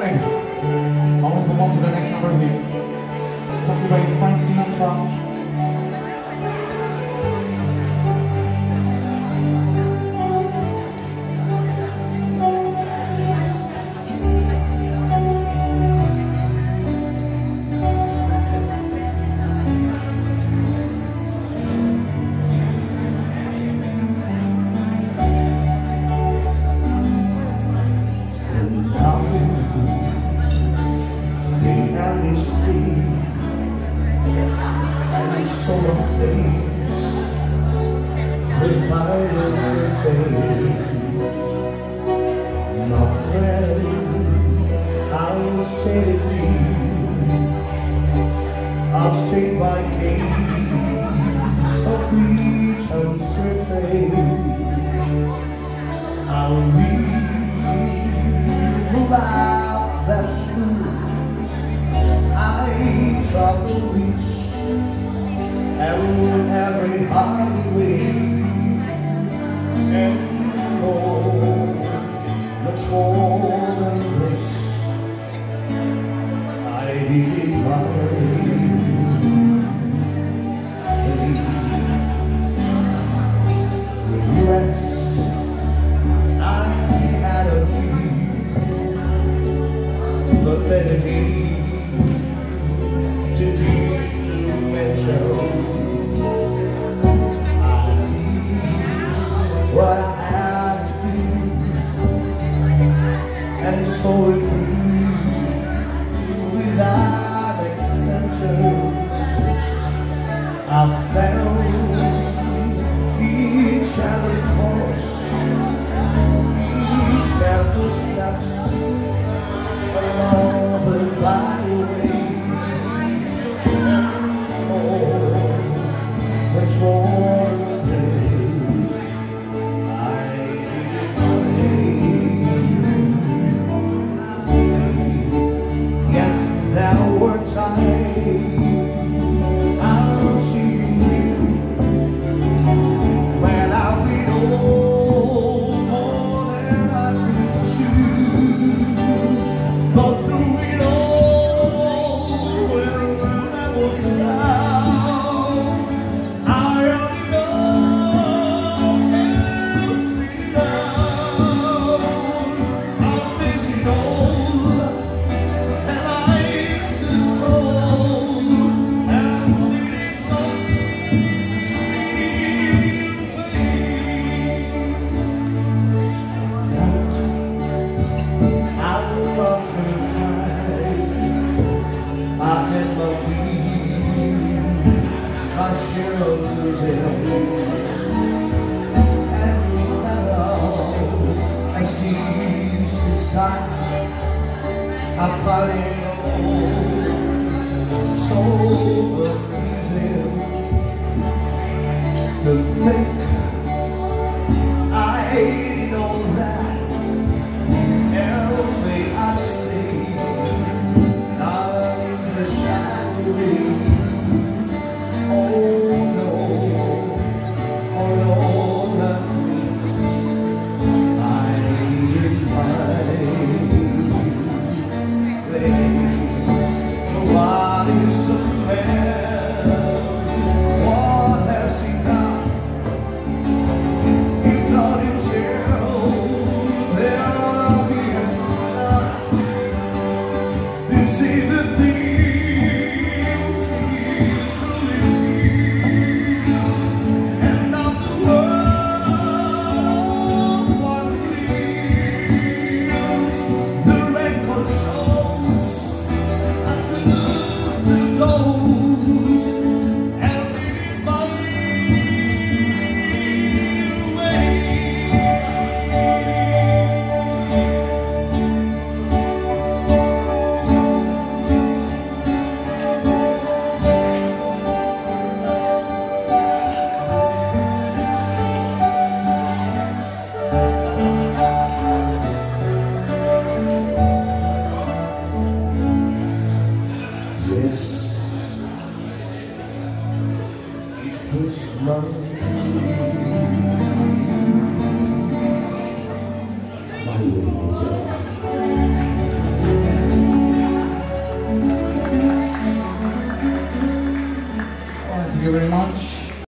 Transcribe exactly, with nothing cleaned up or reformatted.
morning. Almost move on to the next number here. Something by Frank Sinatra. So place with fire not ready, I'll set it free. I'll sing my case of each uncertain. I'll read aloud that's true. I travel reach and every highway, and more, much more than this, I did my regrets. I had a few, but better be to do and show. What I had to do, and so it grew without exception. I found each every course, each careful steps along the byway. Oh, which one? I'm fighting alone, so easy to think I know that every I see, not in the shadowy. Oh no, oh no, not me. I need my Thank you very much.